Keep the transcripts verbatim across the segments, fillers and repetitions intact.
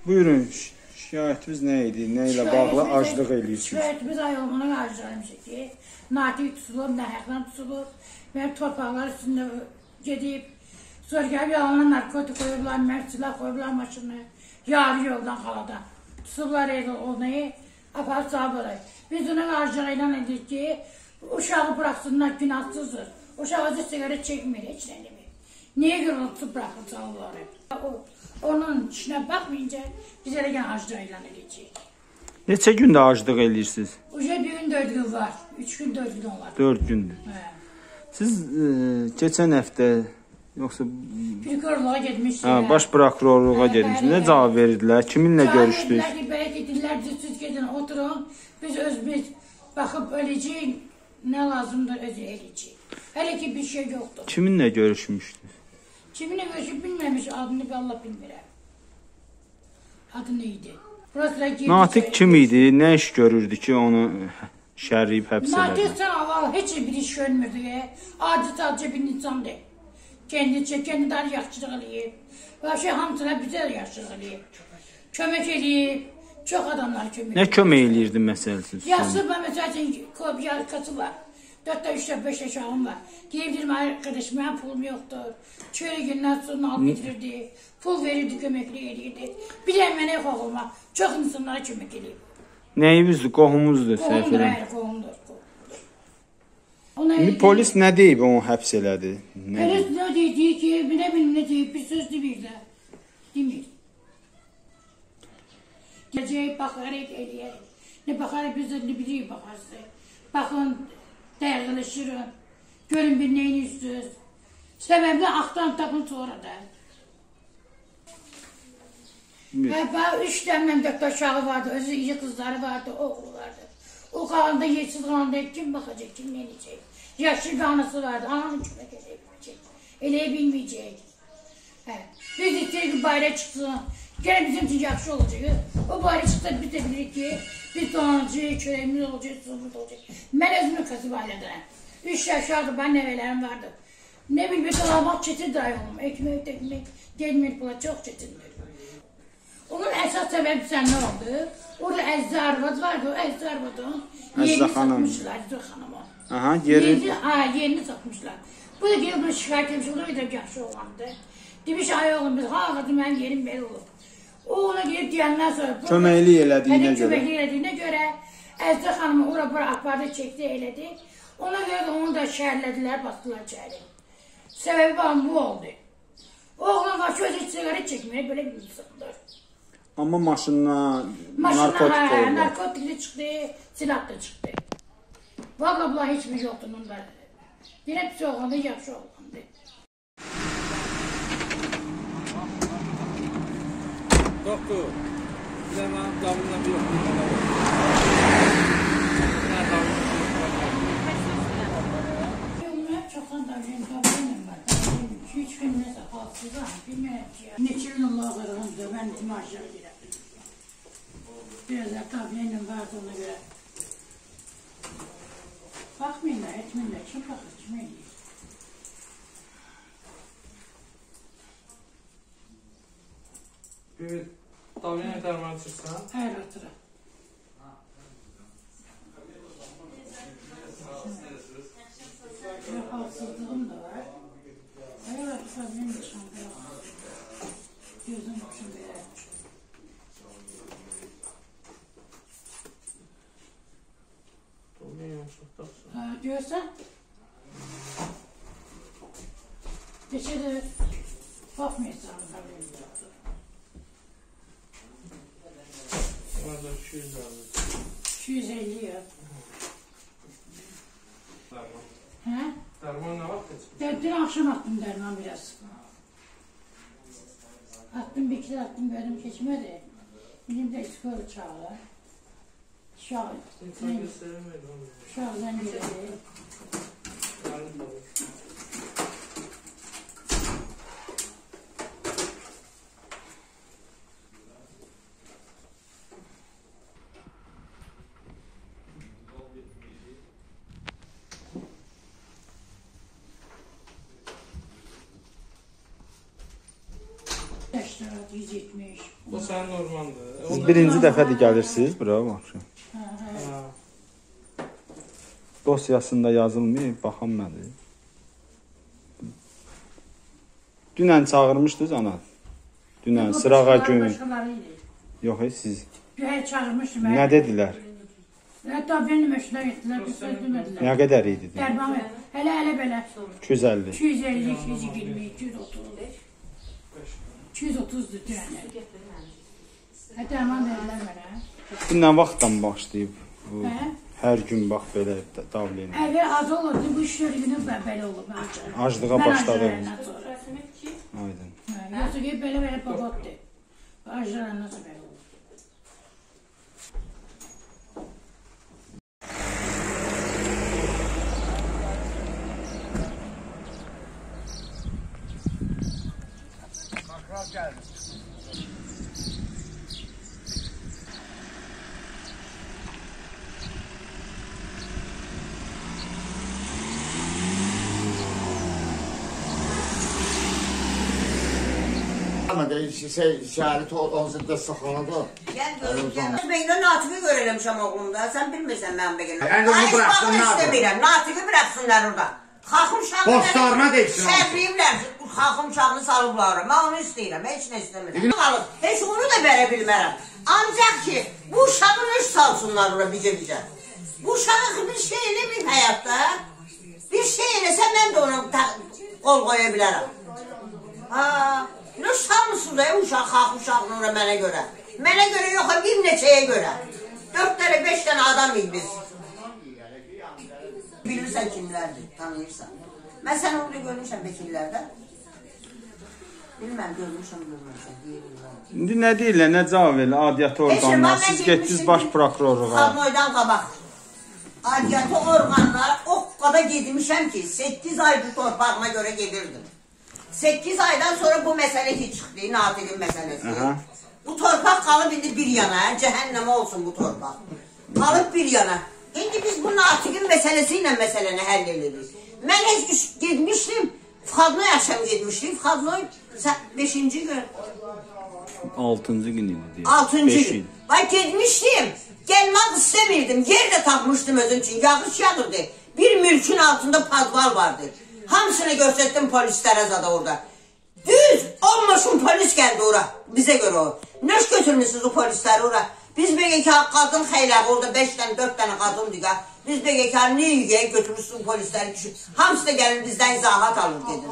Buyurun, şikayətimiz nə idi? Nə ilə bağlı aclıq eləyirsiniz? Şikayətimiz ayolmanın aclıqlaymışıq ki, natik tutulub, nəhəqdən tutulub, mənim torpaqlar üstündə gedib, sonra gəlib yalanla narkotik qoyublar, mərsilə qoyublar maşını, yarı yoldan xalada. Tutublar elə onu, aparıb sağ bırayı. Biz onun aclığı ilə edik ki, uşağı bıraxsınlar, günahsızdır. Uşağı da sigaret çəkmir, heç nə demir. Niyə görə onu tutub bıraxır sağları? Onun işinə baxmayınca biz elə gən aclıq ilan edəcəyik. Neçə gündə aclıq eləyirsiniz? Uca bir gün dörd gün var. Üç gün dörd gün olar. Dörd gündür. Hə. Siz e, keçən həftə yoxsa... Prokurorluğa getmişsiniz. Hə, baş prokurorluğa hə, getmişsiniz. Nə cavab verdilər? Kiminlə görüşdünüz? Cavab verdilər ki, belə gedirlər, siz gedin, oturun. Biz öz biz baxıb öləcəyik, nə lazımdır özü eləyəcəyik. Hələ ki bir şey yoxdur. Kiminlə görüşmüşdünüz? Kiminlə görüşüb bilməmiş, adını Allah bilmirəm. Adı neydi? Natiq kim idi? Nə iş görürdü ki, onu şərləyib həbs elədi? Natiq sən Allah heç bir iş görmürdü. Adi sadəcə bir insandır. Kendi kendi dar yaxşılıq eləyib. Və şey hamısına bizə yaxşılıq eləyib. Kömək eləyib. Çox adamlar kömək eləyib. Nə kömək eləyirdi məsələsiz? Yaxşı, mən məsələn, kopyalkası var. Dörtdə, üçdə, beşdə şahım var. Deyibdirim, arkadaş, mənim pulum yoxdur. Çörək gündən sonra alıb bitirirdi. Pul verirdi, köməkli eləyirdi. Bir də mənə qoğulma. Çox insanlara kömək eləyib. Nəyimizdir? Qohumuzdur, səhv Qohumdur, eləm. əgər qohumdur. İndi polis nə deyib, onu həbs elədi? Polis nə deyib ki, nə bilim nə deyib, bir söz demir də. Demir. Gələcək, baxarıq, eləyərək. Nə baxarıq, biz də nə bilirik baxarsın. Baxın, dəyərləşirin, görün bir neyini üstüz. Səbəblə axtan tapın sonra da. Və üç dəmdən dörtdə uşağı vardı, özü iyi qızları vardı, oğlu vardı. O qalanda yersiz qalanda kim baxacaq, kim neyəcək? Yaşlı bir anası vardı, ananın kömək eləyə bilməyəcək, eləyə bilməyəcək. Biz istəyik ki, bayra çıxsın, gələ bizim üçün yaxşı olacaq. O bayra çıxsa biz də bilirik ki, biz donacaq, çörəyimiz olacaq, suyumuz olacaq. Mən özümün kasıb ailədən. Üç yaşardı, mən nəvələrim vardı. Ne bileyim, bir talamak çetindir ayolum. Ekmek, tekmek, gelmeyip bula çok çetindir. Onun esas sebebi sen ne oldu? Orada Əzizə arvad vardı, o Əzizə arvadın yerini satmışlar, Əzizə xanıma. Aha, yeri... Yerini, ha, yerini satmışlar. Bu da gelip bunu şikayet etmiş, o da bir yaxşı olandı. Demiş, ay oğlum, biz haladı, mənim yerim belə olub. O ona gelip deyəndən sonra... Köməkli elədiyinə görə. Köməkli elədiyinə görə Əzizə xanımı ora bura apardı, çəkdi, elədi. Ona görə də onu da şəhərlədilər, bastılar çəyəri. Səbəbi bağım bu oldu. Oğlan başı özü sigaret çəkməyə belə bir insandır. Amma maşınına narkotik oldu. Narkotikli çıxdı, silah da çıxdı. Valla bunlar heç bir yoxdur bunlar. Yine pis oğlandı, yaxşı oğlandı. Doktor, bir də mənim damımla bir yoxdur. Çoxdan da benim problemim var. Üç gün nəsə halsızam, bilmirəm ki. Neçə gün lağırığımdır, mən imarşığa girəm. Biraz da tabiyyənim vardı ona görə. Baxmayınlar, etmirlər. Kim baxır, kim eləyir? Bir tabiyyən etərməni çıxsan? Hər atıra. Halsızlığım da var. Hayır, atıra benim de şampiyonum. Gözüm başım belə. Ha, görsən? Neçədir? Baxmayacaq. Orada iki yüz alır. iki yüz elli ya. Dərman. Hə? Dərman nə vaxt keçir? Dün akşam attım dərman biraz. Attım, bir kere attım, gördüm keçmədi. Benim de skor çağlar. Uşaq zəng elədi. O Sən normandır. Siz birinci dəfədir gəlirsiniz bura, baxın. Dosyasında yazılmayıb, baxam mədir. Dünən çağırmışdınız ana. Dünən, sırağa gün. Yox, siz. Güya çağırmışdım. Nə dedilər? Hətta benim eşinə getdilər, bir söz demədilər. Nə qədər idi? Dərbanı, hələ hələ belə. iki yüz əlli. iki yüz əlli, iki yüz iyirmi, iki yüz otuz. iki yüz otuzdur dünənlər. Hətta əman verirlər mənə. Bu nə vaxtdan başlayıb? Bu, hər gün bax belə davliyyə. Əvvəl az olurdu, bu iş görünür belə olub. Aclığa başladı. Aydın. Yoxsa ki, belə belə babatdır. Acılarından sonra belə olub. Şəhəri onsuzda sıxıladı. Gəl görüm, gəl. Beydə Natiqi görələmişəm oğlumda. Sən bilmirsən mən bəgələ. Ən onu bıraxsınlar. İstəmirəm. Natiqi bıraxsınlar orada. Xalqın uşağını... Postlarına deyilsin. Şərliyiblər. Xalqın uşağını salıblar. Mən onu istəyirəm. Heç nə istəmirəm. Heç onu da verə bilmərəm. Ancaq ki, bu uşağını öz salsınlar orada bizə-bizə. Bu uşağı bir şey eləməyib həyatda. Bir şey eləsə mən də ona qol qoya bilərəm. Haa... Ne sanmısın da ya uşaq, xalq uşağını ora mənə görə. Mənə görə yox, bir neçəyə görə. Dörd tane, beş tane adamıyıq biz. Bilirsən kimlərdir, tanıyırsan. Mən sən orada görmüşəm vekillərdə. Bilməm, görmüşəm, görmüşəm, deyirlər. İndi nə deyirlər, nə cavab verirlər, adiyyatı orqanlar, siz getdiniz baş prokurorluğa. Xalqmoydan qabaq. Adiyyatı orqanlar o qədər gedmişəm ki, səkkiz ay bu torpağıma görə gedirdim. Səkkiz aydan sonra bu məsələ ki çıxdı, Natiqin məsələsi. Aha. Bu torpaq qalıb indi bir yana, cəhənnəmə olsun bu torpaq. Qalıb bir yana. İndi biz bu Natiqin məsələsi ilə məsələni həll edirik. Mən heç getmişdim, Fadnoy axşam getmişdim, Fadnoy beşinci gün. Altıncı gün idi deyək. Altıncı gün. Vay getmişdim, gəlmək istəmirdim, yer də tapmışdım özüm üçün, yağış yağırdı. Bir mülkün altında padval vardı. Hamısını göstərdim polislərə zada orada. Düz on maşın polis gəldi ora, bizə görə o. Nöş götürmüşsünüz o polisləri ora. Biz B G K qadın xeyləq orada beş tane, dörd tane qadın diqa. Biz B G K niyə yügəyə götürmüşsünüz polisləri düşür. Hamısı da gəlir bizdən izahat alır gedir.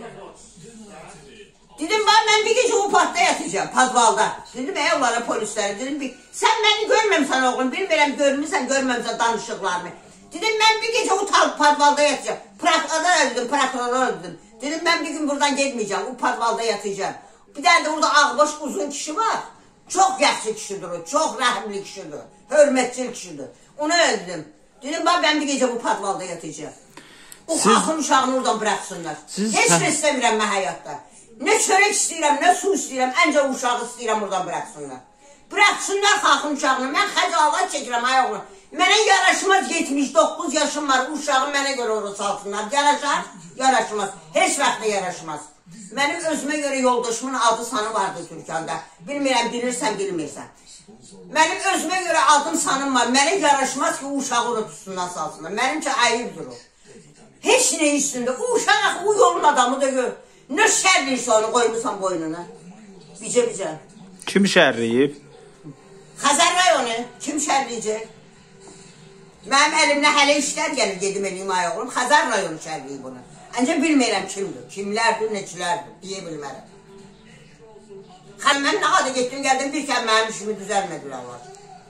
Dedim ben bir gece o parkta yatacağım, Padvalda. Dedim ey onlara polisləri, dedim bir, sen beni görməmsən oğlum, bilmirəm görmürsən, görməmsən danışıqlarını. Dedim ben bir gece o Padvalda yatacağım. Prokurora öldüm, prokurora öldüm. Dedim ben bir gün buradan gitmeyeceğim, o Padvalda yatacağım. Bir tane de orada ağbaş uzun kişi var. Çok yaxşı kişidir o, çok rahimli kişidir. Hürmetçil kişidir. Onu öldüm. Dedim ben, ben bir gece bu Padvalda yatacağım. O siz, xalqın uşağını oradan bıraksınlar. Siz, Heç nə istəmirəm mən həyatda. Ne çörək istəyirəm, ne su istəyirəm, əncə uşağı istəyirəm oradan bıraksınlar. Bıraksınlar xalqın uşağını. Mən xəcalat çəkirəm ay oğlum. Mənə yaraşmaz, yetmiş doqquz yaşım var, uşağım mənə görə orada salsınlar. Yaraşar, yaraşmaz. Heç vaxt da yaraşmaz. Mənim özümə görə yoldaşımın adı sanı vardı Türkanda. Bilmirəm, bilirsən, bilmirsən. Mənim özümə görə adım sanım var. Mənə yaraşmaz ki, o uşağı orada tutsundan salsınlar. Mənimcə ayıbdır o. Heç nə üstündə. O uşaq, o yolun adamı da gör. Ne şərliyirsə onu qoymusan boynuna. Bicə-bicə. Kim şərliyib? Xəzər rayonu. Kim şərliyəcək? Mənim əlimdə hələ işlər gəlir, gedim eləyim ay oğlum. Xəzər rayonu şərliyib bunu. Ancaq bilmirəm kimdir. Kimlərdir, neçilərdir, deyə bilmərəm. Mən nə qədər getdim, gəldim, bir kəm mənim işimi düzəlmədilər var.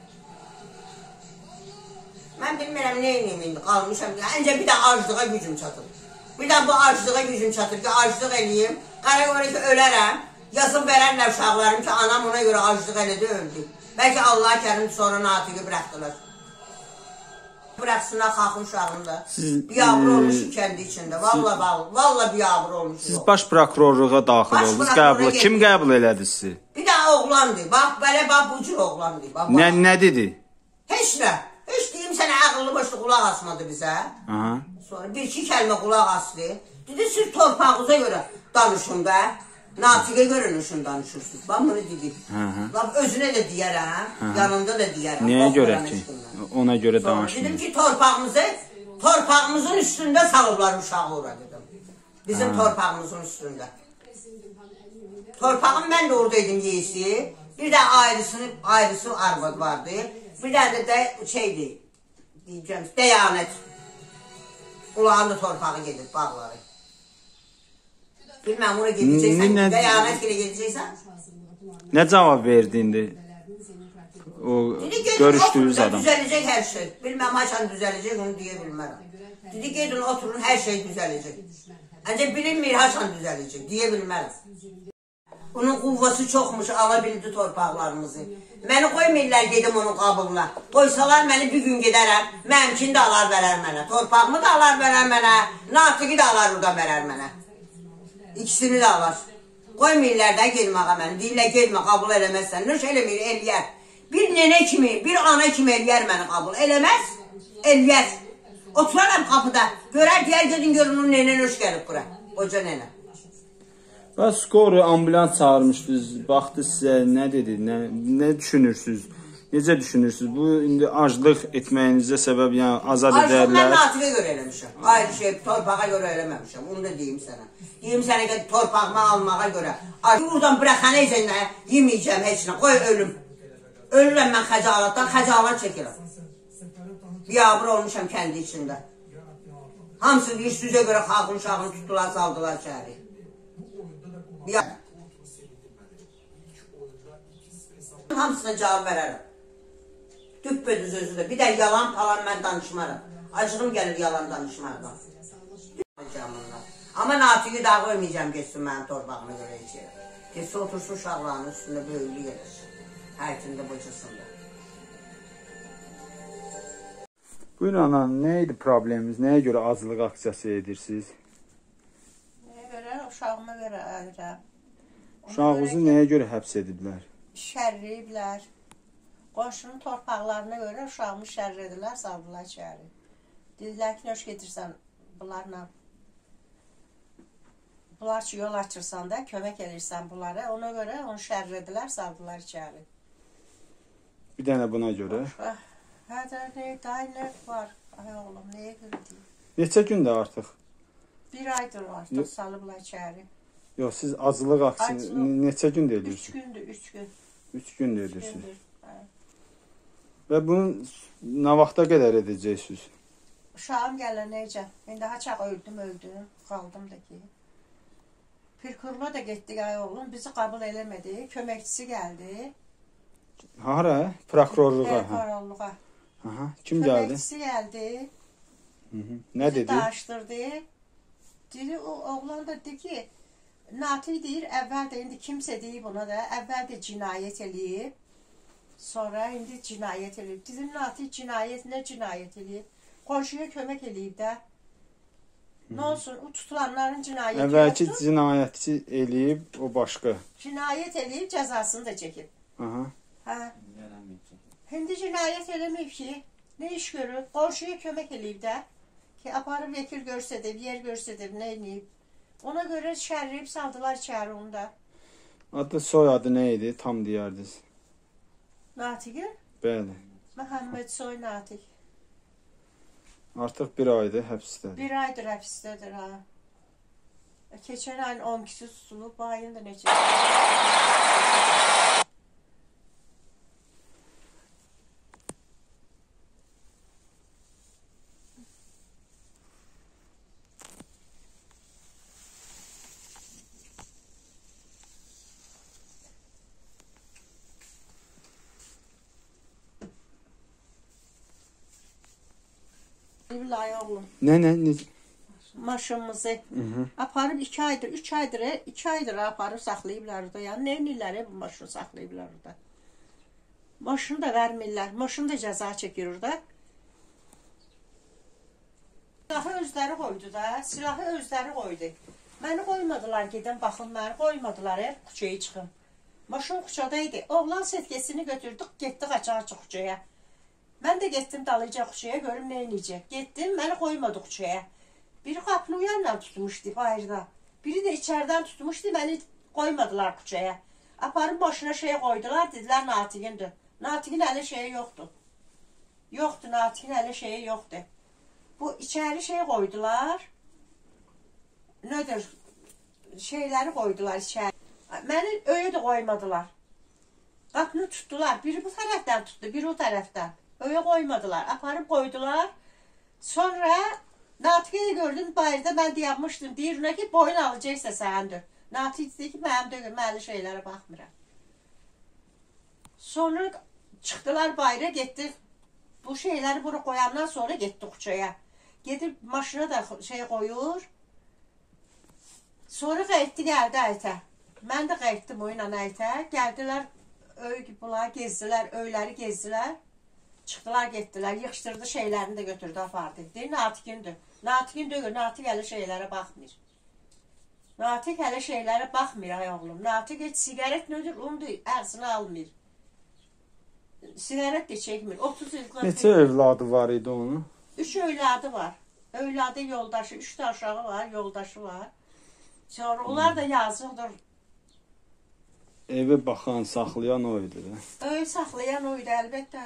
Mən bilmirəm, nə eləyim indi, qalmışam. Ancaq bir də aclığa gücüm çatır. Bir də bu aclığa gücüm çatır ki, aclıq eləyim. Qara görə ki, ölərəm. Yazıb verərlər uşaqlarım ki, anam ona görə aclıq elədi, öldü. Bəlkə Allah kərim sonra Natiqi bıraxdılar. Bıraxsınlar xalqın uşağını da. Biabır olmuşum kəndi içində. Valla, valla biabır olmuşum. Siz baş prokurorluğa daxil oldunuz, qəbul. Kim qəbul elədi sizi? Bir də oğlandı. Bax, belə bax, bu cür oğlandı. Nə dedi? Heç nə. Heç deyim sənə ağıllı başlı qulaq asmadı bizə. Sonra bir iki kəlmə qulaq asdı. Dedi, siz torpağınıza görə danışın da. Natiqə görünüşün danışırsınız. Ben bunu dedim. Hı hı. Laf özüne de diyərəm, yanında da diyərəm. Nəyə görə Oxuran ki? eşqimdən. Ona görə Sonra danışmır. dedim ki torpağımızı, torpağımızın üstündə salıblar uşağı ora dedim. Bizim torpağımızın üstündə. Torpağım mən də oradaydım yeyisi. Bir də ayrısını, ayrısı arvad vardı. Bir də də şeydi, diyeceğim, deyanət. Ulağın da torpağı gedib bağları. Bilməm, oraya gedəcəksən, Nə- deyanət ilə gedəcəksən. Nə cavab verdi indi? O Dedi gedin görüşdüyünüz oturun, adam. düzələcək hər şey. Bilməm, haçan düzələcək, onu deyə bilmərəm. Dedi gedin oturun, hər şey düzələcək. Ancaq bilinmir, haçan düzələcək, deyə bilmərəm. Onun quvvası çoxmuş, ala bildi torpaqlarımızı. Məni qoymayırlar gedim onun qabığına. Qoysalar məni bir gün gedərəm, mənimkini də alar verər mənə. Torpağımı da alar verər mənə, natiqi də alar orada verər mənə. İkisini də alar. Qoymayırlar da gelməyə məni. Deyirlər gelmə, qabul eləməzsən. Nöş eləmir, eləyər. Bir nənə kimi, bir ana kimi eləyər məni qabul. Eləməz, eləyər. Oturaram qapıda. Görər, deyər gedin görün onun nənə nöş gəlib bura. Qoca nənə. Və skoru ambulans çağırmışdınız. Baxdı sizə, nə dedi? Nə, nə düşünürsünüz? Necə düşünürsünüz? Bu indi aclıq etməyinizə səbəb, yəni azad Ayrıca mən edərlər. natiqə görə eləmişəm. Ayrı şey, torpağa görə eləməmişəm. Onu da deyim sənə. Deyim sənə ki, torpağımı almağa görə. Ay, buradan bıraxana izənə yeməyəcəm heç nə. Qoy ölüm. Ölürəm mən xəcalatdan, xəcalat çəkirəm. Biyabır olmuşam kəndi içində. Hamısı deyir, süzə görə xalqın uşağını tutdular, saldılar şəhəri. Biyabır. Hamısına cavab verərəm. Düppədüz özü də. Bir də yalan falan mən danışmaram. Acığım gəlir yalan danışmaqdan. Amma natiqi daha qoymayacağım geçsin mənim torpağıma görə içeri. Keçsə otursun uşaqlarının üstündə böyüklü yerləşsin. Həyətində bocasında. Buyurun ana, nə idi problemimiz? Nəyə görə aclıq aksiyası edirsiniz? Nəyə görə? Uşağıma görə ayıram. Uşağınızı nəyə görə həbs ediblər? Şərləyiblər. Qonşunun torpaqlarına görə uşağımı şərlədilər, saldılar içəri. Dedilər ki, nöş gedirsən bunlarla. Bunlar ki, yol açırsan da, kömək edirsən bunlara. Ona görə onu şərlədilər, saldılar içəri. Bir dənə buna görə. Hə də nə, day nə var? Ay oğlum, nəyə görə deyim? Neçə gündə artıq? Bir aydır artıq salıblar içəri. Yox, siz aclıq aksiyası Aclıq. neçə gün Üç edirsiniz? gündür, üç gün. Üç gün Üç edirsiniz. gündür. Hə. Və bunu nə vaxta qədər edəcəksiniz? Uşağım gələnəcə. İndi haçaq öldüm, öldüm. Qaldım da ki. Pirkurla da getdik ay oğlum. Bizi qəbul eləmədi. Köməkçisi gəldi. Hara? Prokurorluğa. Hə. Prokurorluğa. Aha. Kim gəldi? Köməkçisi gəldi. Hı -hı. Nə Bizi dedi? danışdırdı. Dedi, o oğlan da dedi ki, Natiq deyir, əvvəl də indi kimsə deyib ona da, əvvəl də cinayət eləyib. Sonra indi cinayət eləyib. Dedim, Natiq cinayət, nə cinayət eləyib? Qonşuya kömək eləyib də. Nə olsun, o tutulanların cinayəti Əvvəlki yoxdur. cinayətçi eləyib, o başqa. Cinayət eləyib, cəzasını da çəkib. Aha. Hə. İndi cinayət eləməyib ki, nə iş görüb? Qonşuya kömək eləyib də. Ki, aparıb vekil görsədib, yer görsədib, nə eləyib? Ona görə şərləyib saldılar içəri onu da. Adı, soyadı nə idi? Tam deyərdiniz. Natiqi? Bəli. Məhəmməd Soy Natiq. Artıq bir aydır həbsdədir. Bir aydır həbsdədir ha. Keçən ayın on ikisi tutulub, bu ayın da neçə? Billahi oğlum. Nə, nə, nə? Maşınımızı Hı -hı. aparıb iki aydır, üç aydır, iki aydır aparıb saxlayıblar orada. Yəni nə edirlər bu maşını saxlayıblar orada. Maşını da vermirlər. Maşını da cəza çəkir orada. Silahı özləri qoydu da, silahı özləri qoydu. Məni qoymadılar gedən baxın, məni qoymadılar hep küçəyə çıxım. Maşın küçədəydi. Oğlan setkesini götürdük, getdik açıq-açıq küçəyə. Mən də getdim dalıca küçəyə, görüm nə eləyəcək. Getdim, məni qoymadı küçəyə. Biri qapını uyanla tutmuşdu bayırda. Biri də içərdən tutmuşdu, məni qoymadılar küçəyə. Aparıb başına şey qoydular, dedilər Natiqindir. Natiqin hələ şeyi yoxdur. Yoxdur, Natiqin hələ şeyi yoxdur. Bu içəri şey qoydular. Nədir? Şeyləri qoydular içəri. Məni öyə də qoymadılar. Qapını tutdular. Biri bu tərəfdən tutdu, biri o tərəfdən. Öyə qoymadılar. Aparıb qoydular. Sonra Natiqi gördüm bayırda, mən dayanmışdım. Deyir ona ki, boyun alacaqsa səndir. Natiq dedi ki, mənim deyil, məli şeylərə baxmıram. Sonra çıxdılar bayıra, getdik. Bu şeyləri bura qoyandan sonra getdik küçəyə. Gedib maşına da şey qoyur. Sonra qayıtdı, gəldi əytə. Mən də qayıtdım oyunla əytə. Gəldilər, öy bunlar gezdilər, öyləri gezdilər. Çıxdılar, getdilər, yığışdırdı şeylərini də götürdü, apardı. Deyir, Natiqindir. Natiqin deyir, Natiq hələ şeylərə baxmır. Natiq hələ şeylərə baxmır, ay oğlum. Natiq heç sigaret nədir, onu da ağzına almır. Sigaret də çəkmir. otuz il... Neçə övladı var idi onun? Üç övladı var. Övladı yoldaşı, üç də aşağı var, yoldaşı var. Sonra onlar da yazıqdır. Evə baxan, saxlayan o idi. Öyle saxlayan o idi, əlbəttə.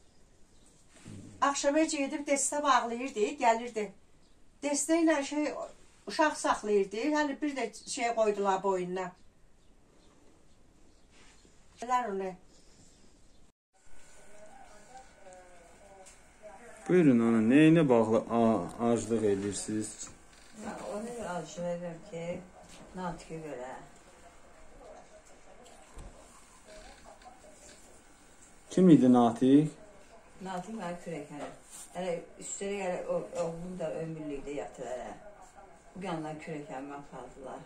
Axşama gedib dəstə bağlayırdı, gəlirdi. Dəstə ilə şey, uşaq saxlayırdı. Hələ bir də şey qoydular boynuna. Gələr onu. Buyurun ana, neyinə bağlı aclıq edirsiniz? Ona görə aclıq edirəm ki, Natiqə görə. Kim idi Natiq? Natiq mənə kürəkənir. Hələ üstəlik hələ oğlum da ömürlükdə yatır hələ. Bu yandan kürəkənimi apardılar.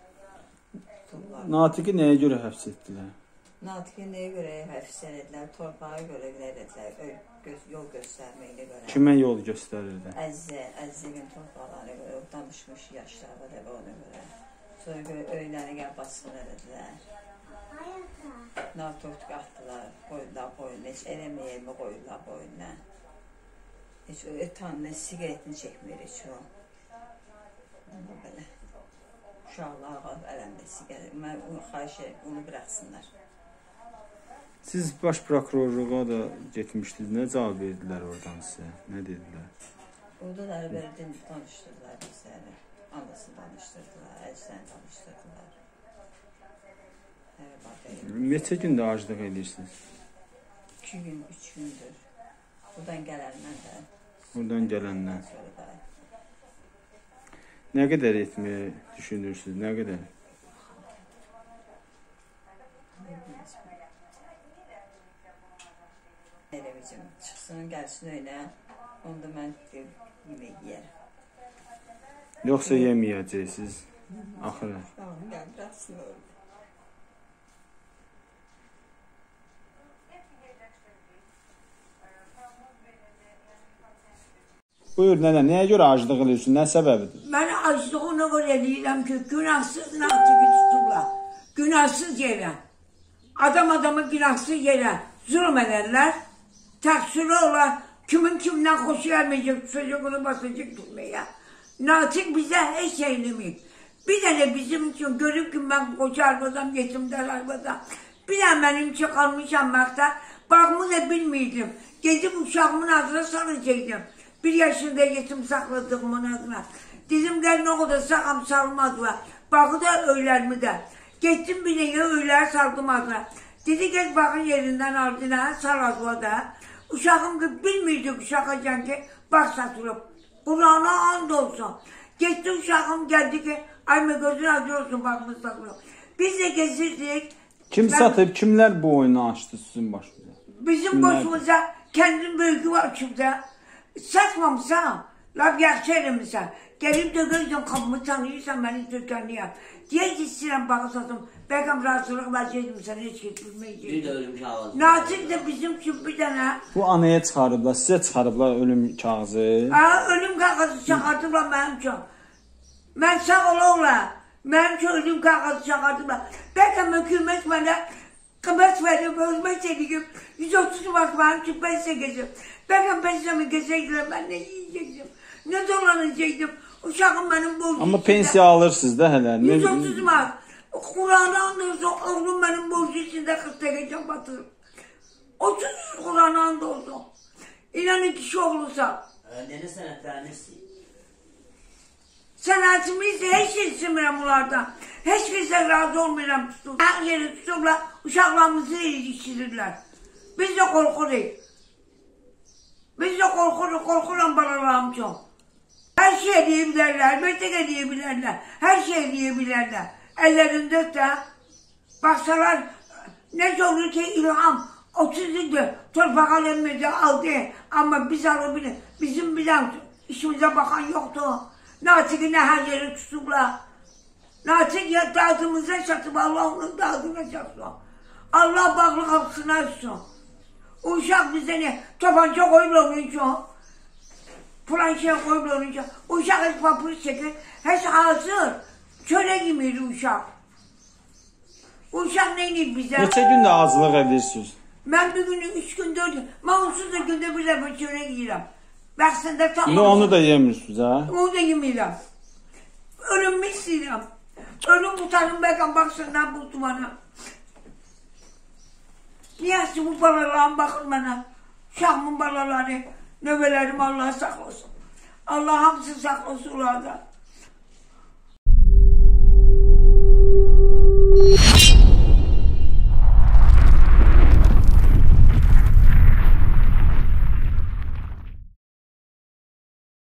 Natiqi nəyə görə həbs etdilər? Natiqi nəyə görə həbs edildilər? Torpağa görə edildilər. Yol göstərməyinə görə. Kimə yol göstərirdi? Əzizə, Əzizəmin torpaqlarına görə, danışmış yaşlarda da ona görə. Sonra görə öyləni gəl basqın edildilər. Narkotik atdılar, qoydular boynuna, heç eləməyəyimi qoydular boynuna. Heç o etanla sigaretini çəkmir heç o. Ona belə. Uşaqlar ələmdə sigaret, mən onu xahiş edib, onu bıraxsınlar. Siz baş prokurorluğa da getmişdiniz, nə cavab verdilər oradan sizə, nə dedilər? Orada da belə danışdırdılar bizləri, anasını danışdırdılar, əcizəni danışdırdılar. Neçə gündə aclıq edirsiniz? İki gün, üç gündür. Buradan gələndən də. Buradan gələndən. Nə qədər etməyə düşünürsünüz, nə qədər? Eləməyəcəm, çıxsın, gəlsin öyle, onda mən yemək yiyərəm. Yoxsa yeməyəcəksiniz, axırı? Tamam, gəl, bıraxsın öyle. Buyur nənə, nəyə görə aclıq ediyorsun, nə səbəbidir? Mən aclığı ona görə eləyirəm ki, günahsız Natiqi tuturlar. Günahsız yerə. Adam adamı günahsız yerə zulm ederler. Təqsiri olar. Kimin kimdən xoşu gəlməyəcək, tutacaq onu basacaq tutmaya. Natiq bizə heç şey eləməyib. Bir dənə bizim üçün görüb ki, mən qoca arvadam, yetimdar arvadam. Bir dənə mənim üçün qalmışam məqdə. Bağımı da bilmiydim. Gedib uşağımın adına salacaqdım. Bir yaşında yetim saxladığımın adına. Dizimlər nə qədər sağam salmadılar. Bağı da öylərimi də. Getdim bir dəyə öyləri saldım adına. Dedi get bağın yerindən ardına sal adına da. Uşağım ki bilmirdi uşağacan ki bağ satılıb. Qurana and olsun. Getdi uşağım geldi ki ayma gözün acı olsun bağımız satılıb. Biz de gezirdik. Kim ben, satıb, kimlər bu oyunu açdı sizin başınıza? Bizim kimlər? Başımıza kendin bölgü var açıbda. Satmamışsan, laf yaxşı eləmişsən. Gelip de gözden kapımı tanıyırsan beni Türkanlıya. Diye gitsinəm bağı satım. Bəlkəm razılıq vəziyyedim sən heç getirməyəcək. Bir də ölüm kağızı. Nazik de bizim üçün bir dənə. Bu anaya çıxarıblar, sizə çıxarıblar ölüm kağızı. Ha, ölüm kağızı çıxardıblar mənim üçün. Mən sağ ola ola. Mənim üçün ölüm kağızı çıxardıblar. Bəlkəm hükümet mənə qımat verib, özmək edib. yüz otuz bak mənim üçün pensiya gezib. Bəlkəm pensiyamı gezəkdirəm, mən nə yiyəcəkdim, nə dolanacaqdım. Uşağım mənim borcum. Amma pensiya alırsınız da hələ. yüz otuz mark. Kur'an'ı andolsun, oğlum benim borcu içinde kırk tekeceğim batırır. otuz Kur'an'ı andolsun. İnanın kişi oğlusa. Nene sanatlarını isteyeyim. Sanatımı ise hiç istemiyorum bunlardan. Hiç kimse razı olmuyorum tutup. Her yeri tutukla uşaklarımızı iliştirirler. Biz de korkuruz. Biz de korkuruz, korkulan balalarım çok. Her şey diyebilirler, metek diyebilirler, her şey diyebilirler. Ellerinde de baksalar ne olur ki ilham otuz yıldır torpak alemimizi aldı ama biz alabilir. Bizim bilen işimize bakan yoktu. Natik'i ne her yeri tutukla. Natik ya dağıtımıza çatıp Allah onun dağıtına çatsın. Allah bağlı kapısını açsın. O uşak bize ne? Tabanca koyuyor onunca. Planşeye koyuyor onunca. Uşak hiç papır çekir. Hiç hazır. Çöle gibiydi uşak. Uşak neydi bize? Neçə gündə acılıq edirsiniz? Ben bir günü üç gün dört gün. Ben onsuz da günde bir defa çöle giyiyorum. Vaxtında tam. İndi onu da yemirsiniz ha? Onu da yemiyorum. Ölümü istiyorum. Ölüm utanım bakan baksınlar buldu bana. Niyesi bu balalarım bakın bana. Şahmın balaları, nöbelerim Allah saklasın. Allah hamısı saklasın onlardan.